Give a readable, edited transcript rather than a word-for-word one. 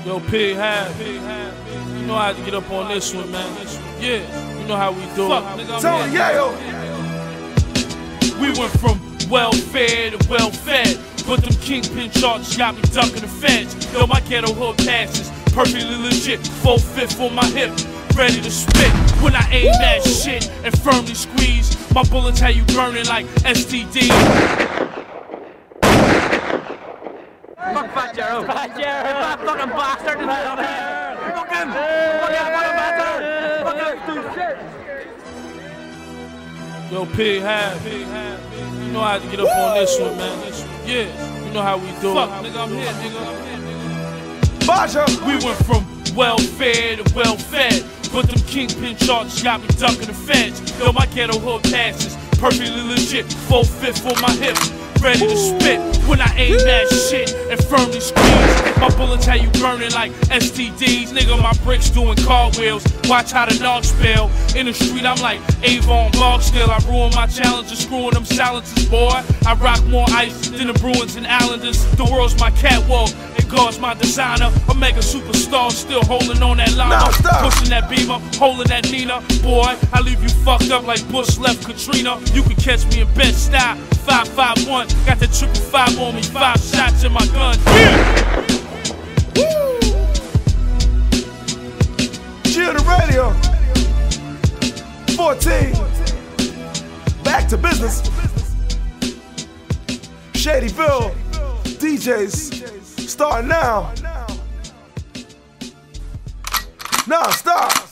Yo, Pig Half. You know how to get up on this one, man. Yeah, you know how we do it. Tony Yayo. We went from welfare to well-fed, but them kingpin charges got me ducking the feds. Yo, my ghetto hood passes perfectly legit, 4/5 on my hip, ready to spit. When I aim that shit and firmly squeeze, my bullets have you burning like STD. Fuck Fat Gerald. Fat Gerald. That fucking bastard. Fuck him. Fuck him. Yo, Pig Half. You know how to get up on this one, man. Yeah, you know how we do it. Fuck, nigga, I'm here, nigga. Baja. We went from welfare to well-fed, but them kingpin charges got me ducking the feds. Yo, my ghetto hood passes perfectly legit, 4/5 on my hip, ready to spit. When I aim that shit and firmly squeeze, my bullets have you burning like STDs. Nigga, my bricks doing cartwheels. Watch how the knocks spill. In the street, I'm like Avon Barksdale. I ruin my challenges, screwing them silencers, boy. I rock more ice than the Bruins and Islanders. The world's my catwalk, and God's my designer. A mega superstar, still holding on that line. Pushing that beamer, holding that Nina. Boy, I leave you fucked up like Bush left Katrina. You can catch me in Bed-Stuy, 551. Got the 555 on me, 5 shots in my gun. Yeah! Chill the radio. 14. Back to business. Shadyville. DJs. Starting now. Nah, stop.